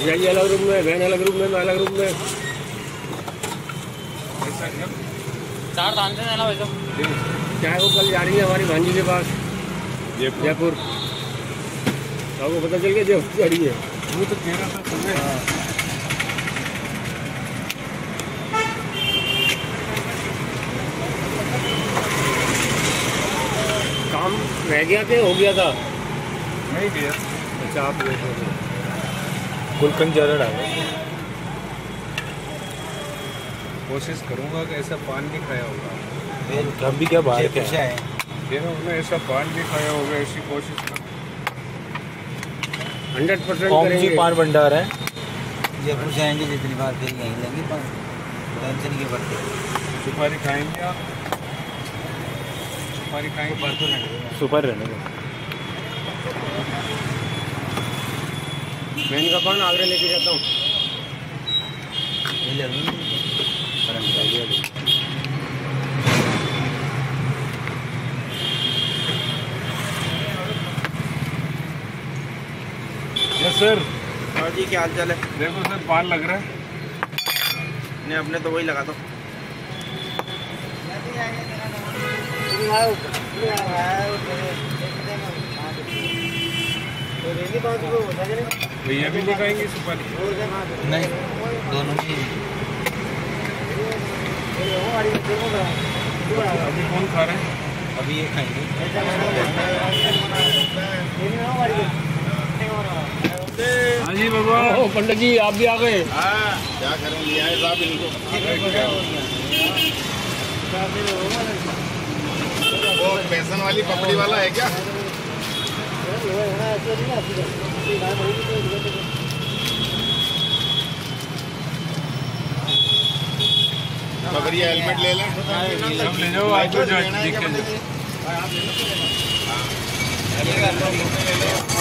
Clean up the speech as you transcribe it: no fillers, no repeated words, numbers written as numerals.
ये अलग रूम में, बहन अलग रूम में, मैं अलग रूम में। चार दान से ना वैसे चाहे वो कल जा रही है हमारी भांजी के पास जयपुर, तो वो पता चल गया जयपुर जा रही है। वो तो कह रहा था सुबह। काम रह गया थे, हो गया था नहीं गया। अच्छा आप गुलकंद ज़्यादा डालो। कोशिश करूँगा कि ऐसा पान नहीं खाया होगा। हम भी क्या बाहर क्या है उन्होंने ऐसा पान नहीं खाया होगा, ऐसी कोशिश कर 100% कौन सी करेंगे। पान भंडार है? जयपुर से आएंगे जितनी बार फिर यहीं लेंगे पान, टेंशन के पड़ते। सुपारी खाएंगे आप? सुपारी खाएंगे? सुपर रहने दो। मैं इनका पान आगरा लेके जाता हूँ। Yes sir. हाँ जी, क्या हाल चाल है? देखो सर, पान लग रहा है। नहीं, अपने तो वही लगा दो। भैया भी नहीं खाएंगे सुपारी? नहीं, दोनों ही। अभी कौन खा रहा है? अभी ये खाएंगे। हाँ जी भगवान। ओ पंडित जी आप भी आ गए। क्या करें, लिया है साहब इनको। वो बेसन वाली पपड़ी वाला है क्या? पगड़ी हेलमेट ले लें। सब ले जाओ, आज जो देख के